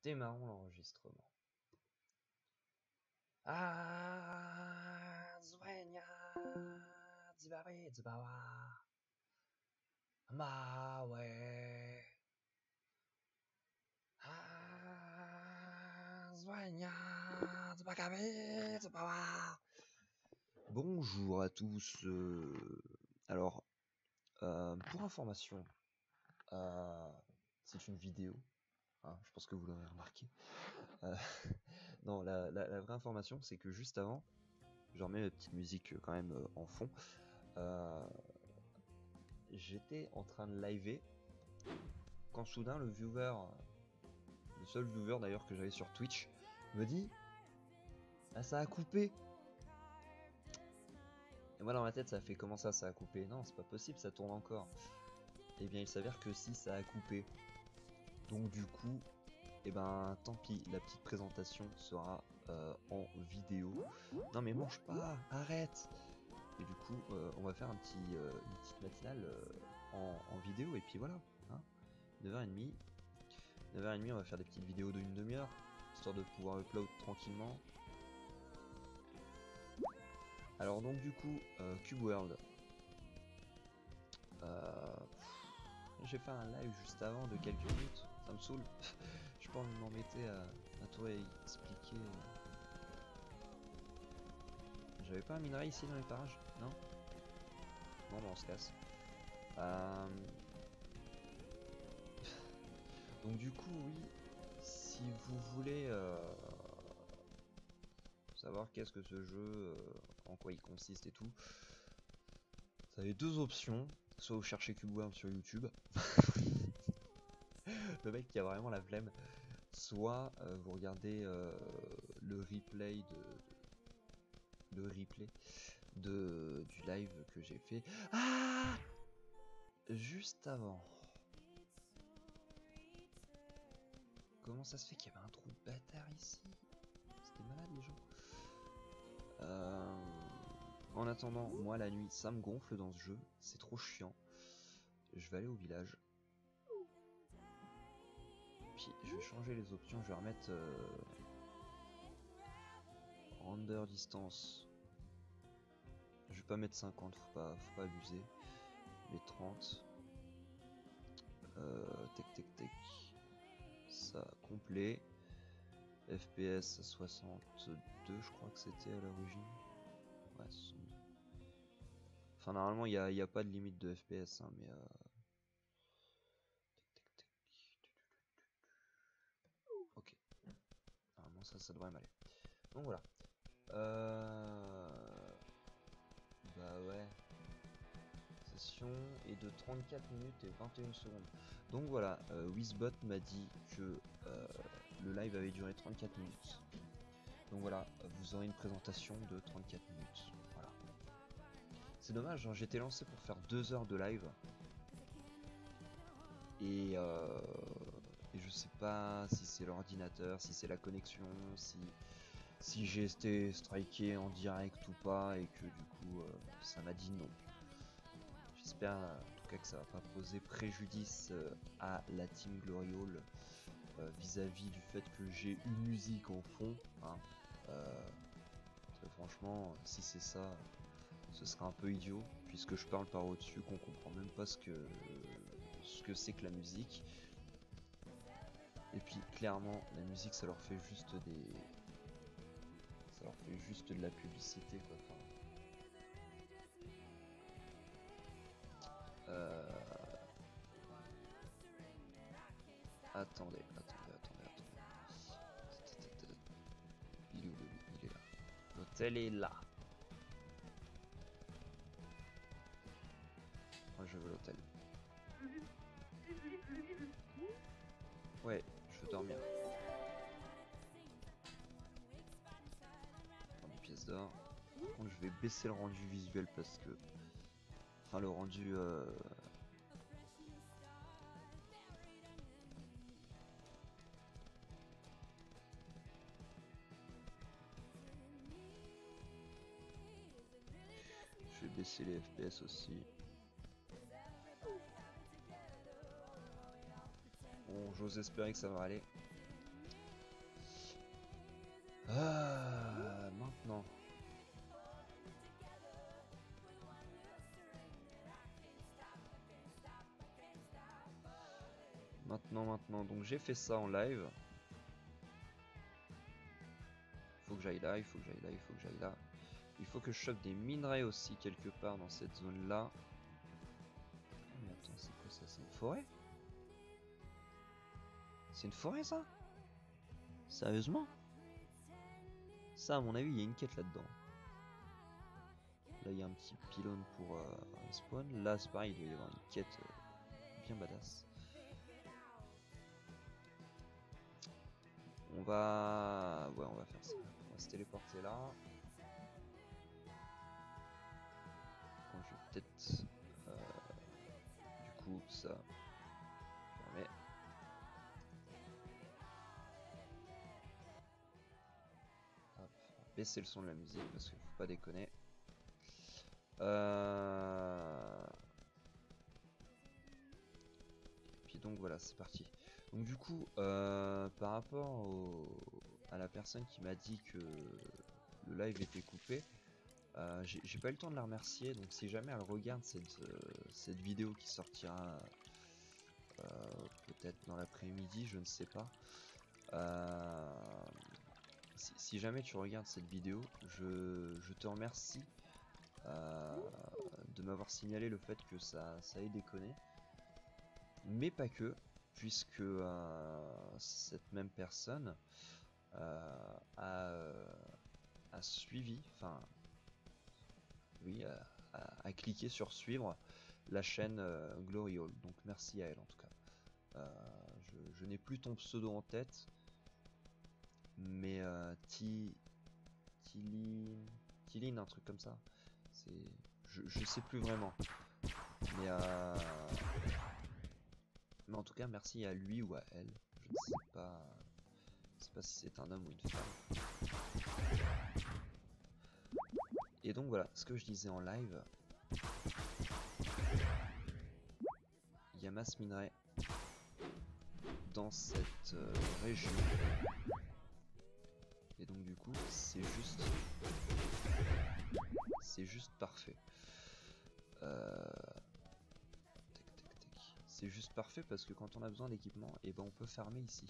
Démarrons l'enregistrement. Ah, Zwenia, Dzibari, Dzibawa, Mawe. Ah, Zwenia, Dzibakabe, Dzibawa. Bonjour à tous. Alors, pour information, c'est une vidéo. Hein, je pense que vous l'aurez remarqué. Non, la vraie information, c'est que juste avant, je remets la petite musique quand même en fond. J'étais en train de liver quand soudain le seul viewer d'ailleurs que j'avais sur Twitch, me dit ah, ça a coupé. Et moi dans ma tête ça fait comment ça a coupé? Non, c'est pas possible, ça tourne encore. Et bien il s'avère que si, ça a coupé. Donc du coup, et ben tant pis, la petite présentation sera en vidéo. Non mais mange pas, arrête. Et du coup, on va faire une petite matinale en vidéo, et puis voilà. Hein, 9h30. 9h30, on va faire des petites vidéos de 1/2 heure, histoire de pouvoir upload tranquillement. Alors donc du coup, Cube World. J'ai fait un live juste avant de quelques minutes, ça me saoule. Je pense m'embêter à tout expliquer. J'avais pas un minerai ici dans les parages? Non? Bon bah on se casse. Donc du coup oui, si vous voulez savoir qu'est-ce que ce jeu, en quoi il consiste et tout, vous avez deux options. Soit vous cherchez Cube World sur YouTube, le mec qui a vraiment la flemme, soit vous regardez le replay du live que j'ai fait juste avant. Comment ça se fait qu'il y avait un trou de bâtard ici? C'était malade les gens. En attendant, moi la nuit ça me gonfle dans ce jeu, c'est trop chiant. Je vais aller au village. Puis je vais changer les options, je vais remettre render distance. Je vais pas mettre 50, faut pas abuser. Mais 30. Tech. Ça complet. FPS 62, je crois que c'était à l'origine. Ouais, 62. Enfin, normalement, il n'y a pas de limite de FPS, hein, mais ok. Normalement, ça devrait m'aller. Donc voilà. Bah ouais. Session est de 34 minutes et 21 secondes. Donc voilà, Wizbot m'a dit que le live avait duré 34 minutes. Donc voilà, vous aurez une présentation de 34 minutes. Voilà. C'est dommage, hein, j'étais lancé pour faire 2 heures de live. Et je sais pas si c'est l'ordinateur, si c'est la connexion, si j'ai été striké en direct ou pas, et que du coup ça m'a dit non. J'espère en tout cas que ça va pas poser préjudice à la team Glory Hall vis-à-vis du fait que j'ai une musique en fond. Hein. Parce que franchement, si c'est ça, ce serait un peu idiot, puisque je parle par au-dessus, qu'on comprend même pas ce que c'est que la musique. Et puis clairement, la musique, ça leur fait juste de la publicité, quoi. Enfin, attendez. Il est où, il est là. L'hôtel est là. Moi je veux l'hôtel. Ouais, je veux dormir. Prends des pièces d'or. Par contre je vais baisser le rendu visuel parce que... Enfin le rendu... Je vais baisser les FPS aussi. Bon, j'ose espérer que ça va aller. Maintenant. Maintenant. Donc j'ai fait ça en live. Faut que j'aille là, il faut que j'aille là, il faut que j'aille là. Il faut que je chope des minerais aussi quelque part dans cette zone là. Mais attends, c'est quoi ça? C'est une forêt? C'est une forêt ça? Sérieusement? Ça à mon avis il y a une quête là-dedans. Là il y a un petit pylône pour spawn. Là c'est pareil, il doit y avoir une quête bien badass. On va faire ça. On va se téléporter là. Bon, je vais peut-être du coup ça permet. Hop, baisser le son de la musique parce qu'il faut pas déconner. Et puis donc voilà, c'est parti. Donc du coup, par rapport à la personne qui m'a dit que le live était coupé, j'ai pas eu le temps de la remercier. Donc si jamais elle regarde cette vidéo qui sortira peut-être dans l'après-midi, je ne sais pas. Si jamais tu regardes cette vidéo, je te remercie de m'avoir signalé le fait que ça ait déconné. Mais pas que, puisque cette même personne a suivi, enfin, oui, a cliqué sur suivre la chaîne Glory Hall. Donc merci à elle en tout cas. Je n'ai plus ton pseudo en tête, mais Tiline, un truc comme ça. Je sais plus vraiment. Mais en tout cas, merci à lui ou à elle. Je ne sais pas. Je sais pas si c'est un homme ou une femme. Et donc voilà, ce que je disais en live. Il y a masse minerai dans cette région. Et donc du coup, c'est juste parfait. C'est juste parfait parce que quand on a besoin d'équipement, et ben on peut farmer ici.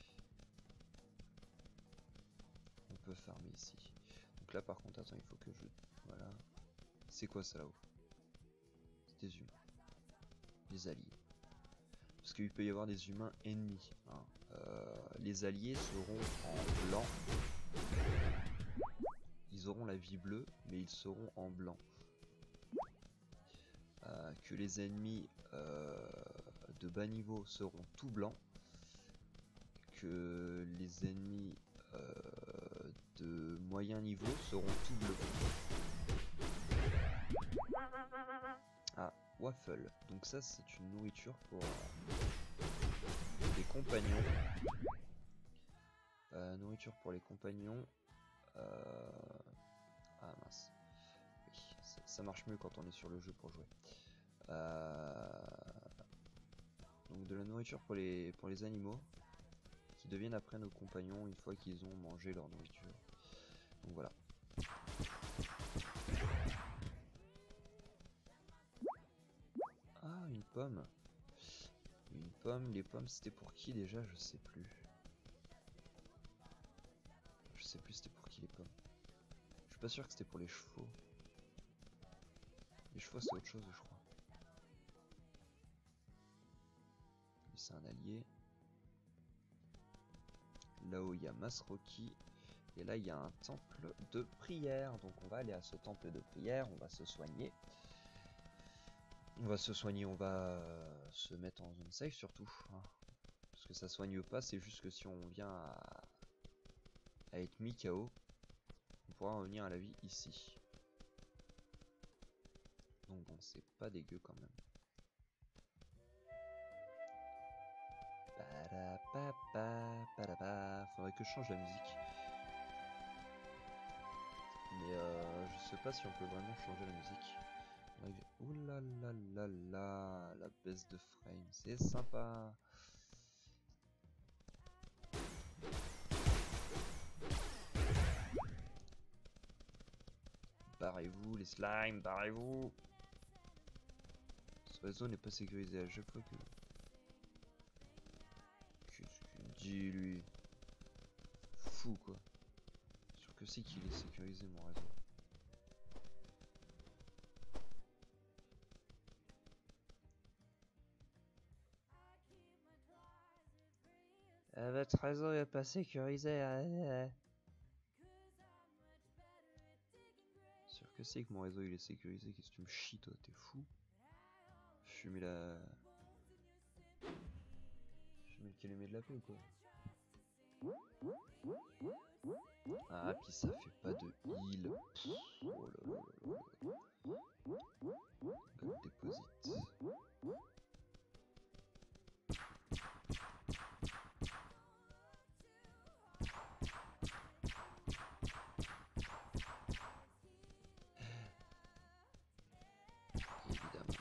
On peut farmer ici. Donc là par contre, attends, il faut que je... Voilà. C'est quoi ça là-haut? C'est des humains. Des alliés. Parce qu'il peut y avoir des humains ennemis. Hein. Les alliés seront en blanc. Ils auront la vie bleue, mais ils seront en blanc. Que les ennemis de bas niveau seront tout blancs. Que les ennemis de moyen niveau seront tout bleus. Ah, waffle. Donc ça c'est une nourriture pour les compagnons. Nourriture pour les compagnons. Ah mince. Oui, ça marche mieux quand on est sur le jeu pour jouer. Donc de la nourriture pour les animaux qui deviennent après nos compagnons une fois qu'ils ont mangé leur nourriture. Donc voilà. Ah, une pomme. Une pomme, les pommes c'était pour qui déjà? Je sais plus. Je sais plus c'était pour qui les pommes. Je suis pas sûr que c'était pour les chevaux. Les chevaux c'est autre chose je crois. C'est un allié. Là-haut il y a Masroki. Et là il y a un temple de prière. Donc on va aller à ce temple de prière. On va se soigner. On va se soigner. On va se mettre en zone safe surtout. Hein. Parce que ça soigne pas. C'est juste que si on vient à être mis KO, on pourra revenir à la vie ici. Donc bon, c'est pas dégueu quand même. Faudrait que je change la musique. Mais je sais pas si on peut vraiment changer la musique. Ouh là là là là, la baisse de frame, c'est sympa. barrez-vous, les slimes, barrez-vous. Ce réseau n'est pas sécurisé à chaque fois que... Qu'est-ce qu'il me dit, lui? Fou, quoi. Sûr que c'est qu'il est sécurisé, mon réseau. Votre réseau n'est pas sécurisé. Sûr que c'est que mon réseau il est sécurisé. Qu'est-ce que tu me chies, toi? T'es fou? Fumer la... Fumer le calumet de la paix ou quoi? Ah, puis ça fait pas de heal. Oh là là là là. God deposit. Évidemment.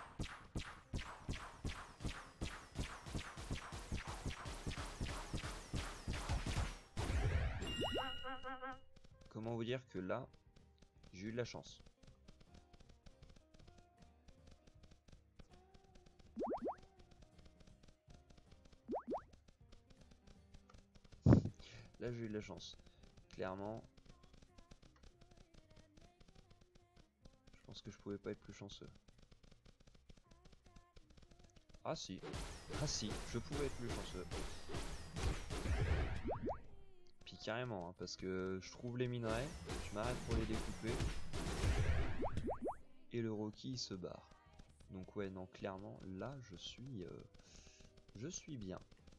Comment vous dire que là, j'ai eu de la chance. Là, j'ai eu de la chance. Clairement, je pense que je pouvais pas être plus chanceux. Ah si, je pouvais être plus chanceux. Puis carrément, hein, parce que je trouve les minerais, je m'arrête pour les découper, et le Rocky il se barre. Donc ouais, non, clairement, là, je suis bien.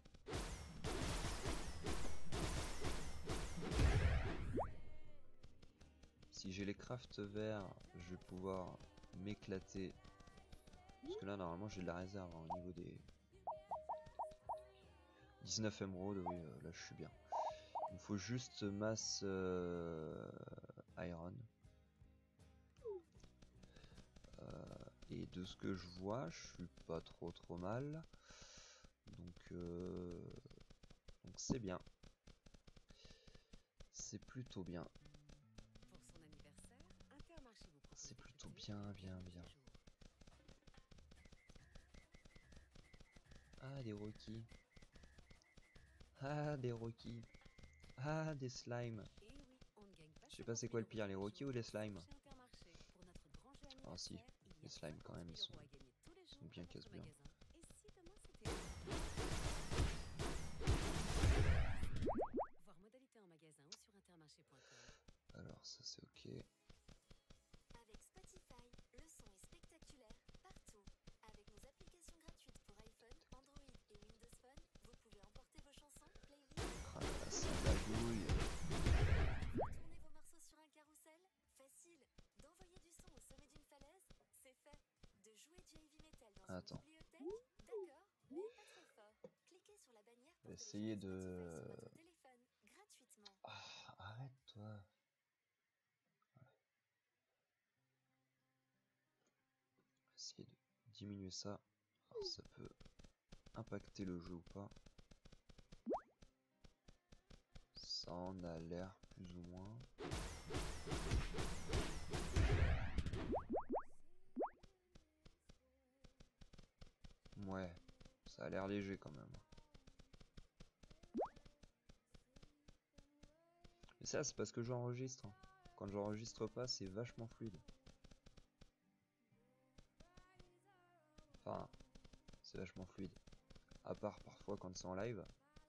Si j'ai les crafts verts, je vais pouvoir m'éclater. Parce que là, normalement, j'ai de la réserve hein, au niveau des 19 émeraudes. Oui, là, je suis bien. Il me faut juste masse iron. Et de ce que je vois, je suis pas trop mal. Donc c'est bien. C'est plutôt bien. C'est plutôt bien. Ah, des Rockies. Ah, des Rockies. Ah, des slimes. Je sais pas c'est quoi le pire, les Rockies ou les slimes? Ah si, les slimes quand même, ils sont bien casse-bien. Alors ça c'est ok. Avec Spotify, le son est spectaculaire partout. Avec nos applications gratuites pour iPhone, Android et Windows Phone, vous pouvez emporter vos chansons, playlists. Ah là, ça bagouille. Tournez vos morceaux sur un carrousel? Facile. D'envoyer du son au sommet d'une falaise? C'est fait. De jouer du heavy metal dans une bibliothèque? D'accord, mais pas trop fort. Cliquez sur la bannière pour Essayer télécharger Spotify de... sur votre téléphone, gratuitement. Ah, arrête-toi. Essayer de diminuer ça. Alors, ça peut impacter le jeu ou pas. Ça en a l'air plus ou moins. Ouais, ça a l'air léger quand même. Mais ça, c'est parce que j'enregistre. Quand j'enregistre pas, c'est vachement fluide. Enfin, c'est vachement fluide. À part parfois quand c'est en live.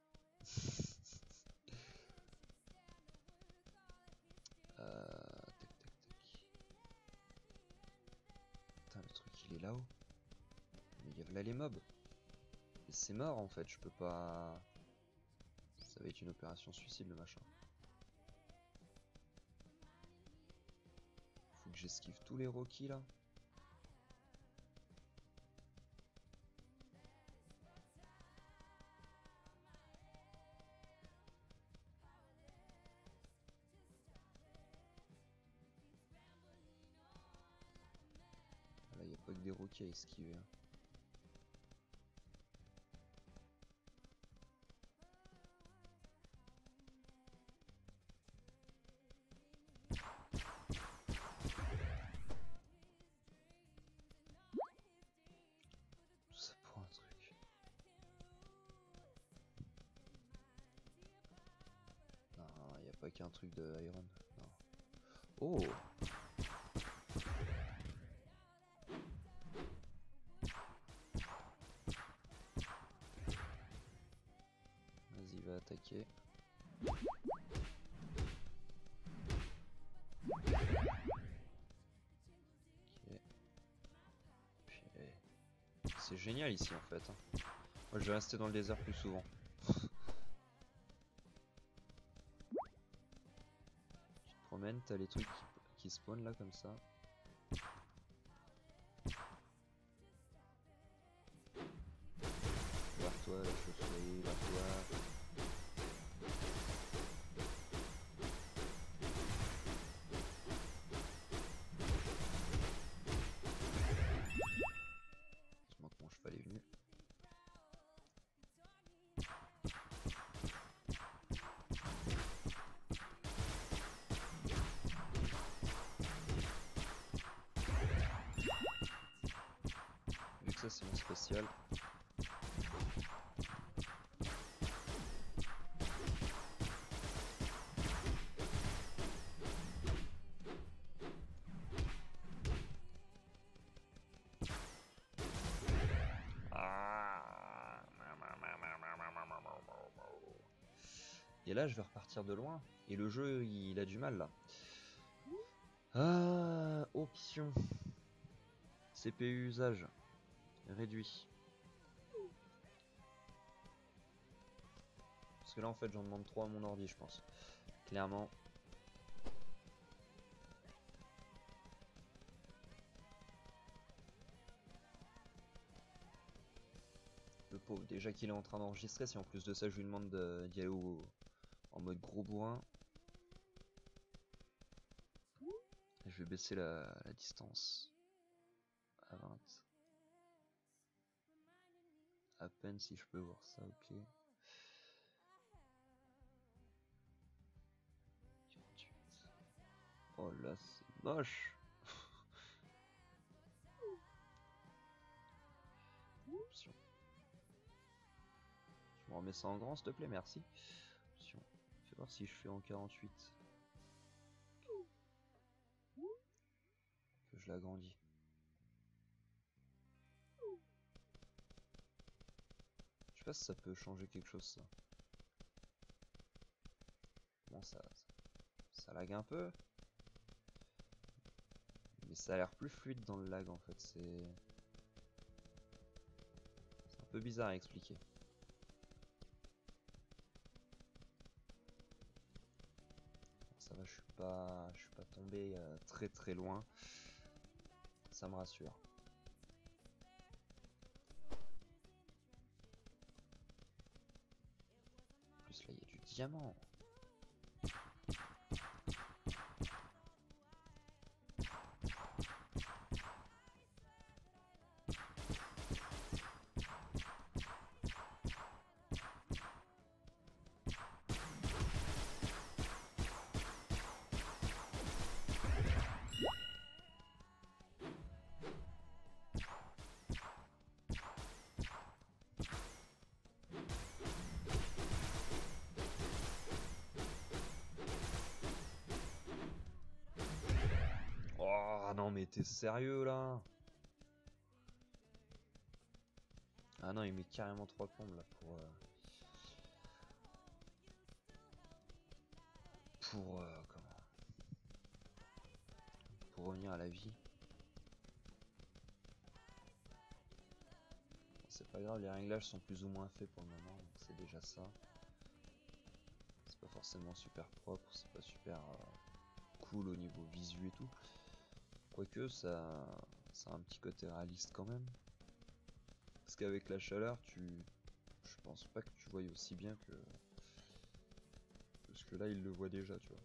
Tac, tac, tac. Putain, le truc il est là-haut. Mais il y a là les mobs. Et c'est mort en fait, je peux pas... Ça va être une opération suicide le machin. Faut que j'esquive tous les Rockies là. Là, il n'y a pas que des Rockies à esquiver. Hein. pas qu'un truc de Iron. Non. Oh! Vas-y, va attaquer. C'est génial ici en fait. Moi je vais rester dans le désert plus souvent. Tu te promènes, t'as les trucs qui spawnent là comme ça. Vers toi, la chauve-souris, vers toi. Heureusement que mon cheval est venu. Vu que ça c'est mon spécial. Et là je vais repartir de loin. Et le jeu il a du mal là. Ah, option. CPU usage. Réduit. Parce que là en fait j'en demande 3 à mon ordi je pense. Clairement. Le pauvre, déjà qu'il est en train d'enregistrer, si en plus de ça je lui demande d'y aller en mode gros bourrin. Je vais baisser la distance à 20. À peine si je peux voir ça, ok. 48. Oh là c'est moche. Option. Tu me remets ça en grand s'il te plaît, merci. Option. Fais voir si je fais en 48. Que je l'agrandis. Je sais pas si ça peut changer quelque chose ça. Bon ça lag un peu. Mais ça a l'air plus fluide dans le lag en fait, c'est un peu bizarre à expliquer. Ça va, je suis pas tombé très très loin. Ça me rassure. En plus là il y a du diamant. Oh non mais t'es sérieux là? Ah non il met carrément 3 plombes là comment? Pour revenir à la vie. C'est pas grave, les réglages sont plus ou moins faits pour le moment, donc c'est déjà ça. C'est pas forcément super propre, c'est pas super cool au niveau visu et tout. Quoique ça a un petit côté réaliste quand même. Parce qu'avec la chaleur, je pense pas que tu voyes aussi bien que... Parce que là, il le voit déjà, tu vois.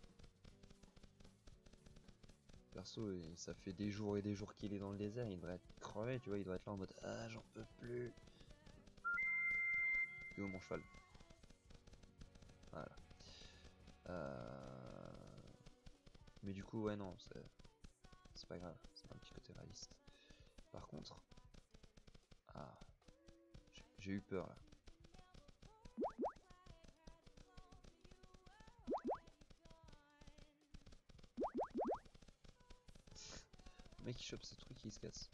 Perso, ça fait des jours et des jours qu'il est dans le désert, il devrait être crevé, tu vois, il devrait être là en mode « Ah, j'en peux plus !» Et où mon cheval? Voilà. Mais du coup, ouais, non, c'est pas grave, c'est pas un petit côté réaliste. Par contre... Ah... J'ai eu peur, là. Le mec il chope ce truc et il se casse.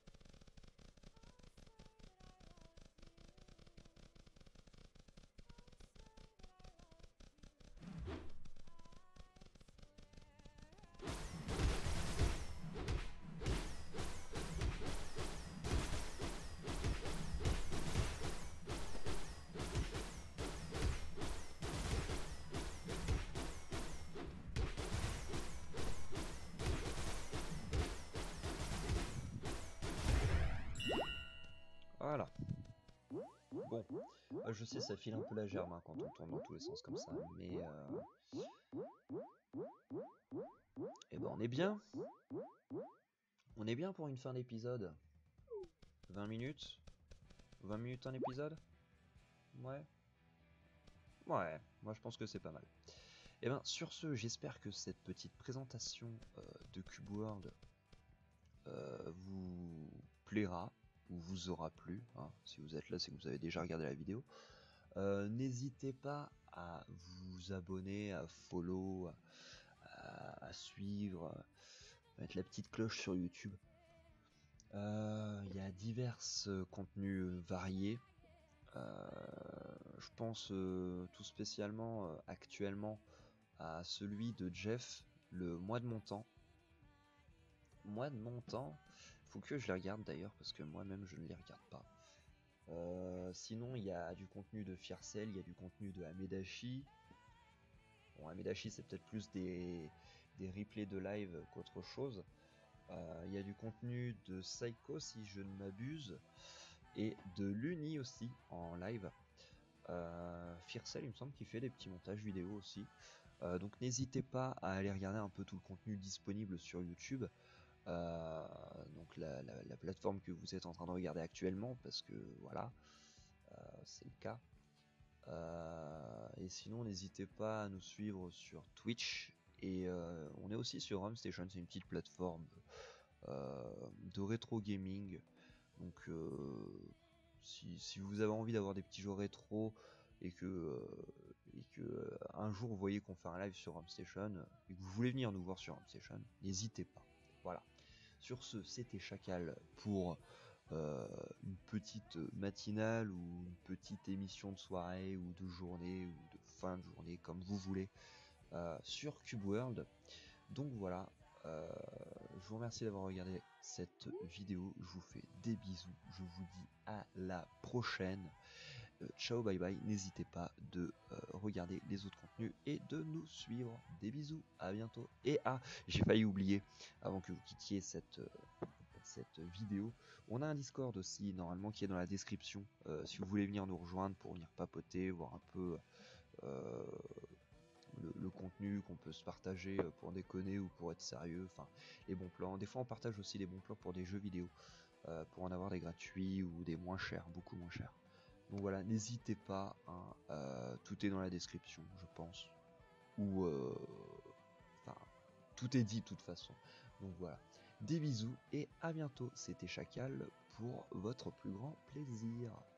Voilà. Bon, je sais, ça file un peu la gerbe hein, quand on tourne dans tous les sens comme ça, mais eh ben on est bien. On est bien pour une fin d'épisode. 20 minutes 20 minutes un épisode. Ouais. Ouais, moi je pense que c'est pas mal. Et ben sur ce, j'espère que cette petite présentation de Cube World vous plaira ou vous aura plu. Hein. Si vous êtes là, c'est que vous avez déjà regardé la vidéo. N'hésitez pas à vous abonner, à follow, à suivre, à mettre la petite cloche sur YouTube. Il y a divers contenus variés. Je pense tout spécialement actuellement à celui de Jeff, le mois de mon temps. Mois de mon temps, faut que je les regarde d'ailleurs parce que moi-même je ne les regarde pas. Sinon il y a du contenu de Fiercel, il y a du contenu de Amedashi. Bon, Amedashi c'est peut-être plus des replays de live qu'autre chose. Il y a du contenu de Psycho si je ne m'abuse et de Luni aussi en live. Fiercel il me semble qu'il fait des petits montages vidéo aussi. Donc n'hésitez pas à aller regarder un peu tout le contenu disponible sur YouTube. Donc la plateforme que vous êtes en train de regarder actuellement parce que voilà c'est le cas. Et sinon n'hésitez pas à nous suivre sur Twitch et on est aussi sur RomStation, c'est une petite plateforme de rétro gaming. Donc si vous avez envie d'avoir des petits jeux rétro et que un jour vous voyez qu'on fait un live sur RomStation et que vous voulez venir nous voir sur RomStation, n'hésitez pas. Voilà. Sur ce, c'était Chacal pour une petite matinale ou une petite émission de soirée ou de journée ou de fin de journée comme vous voulez sur Cube World. Donc voilà, je vous remercie d'avoir regardé cette vidéo, je vous fais des bisous, je vous dis à la prochaine. Ciao, bye bye, n'hésitez pas de regarder les autres contenus et de nous suivre. Des bisous, à bientôt. Et j'ai failli oublier, avant que vous quittiez cette vidéo, on a un Discord aussi, normalement, qui est dans la description. Si vous voulez venir nous rejoindre pour venir papoter, voir un peu le contenu qu'on peut se partager pour déconner ou pour être sérieux, enfin, les bons plans. Des fois, on partage aussi les bons plans pour des jeux vidéo, pour en avoir des gratuits ou des moins chers, beaucoup moins chers. Donc voilà, n'hésitez pas, hein, tout est dans la description, je pense. Ou, enfin, tout est dit de toute façon. Donc voilà, des bisous et à bientôt. C'était Chacal pour votre plus grand plaisir.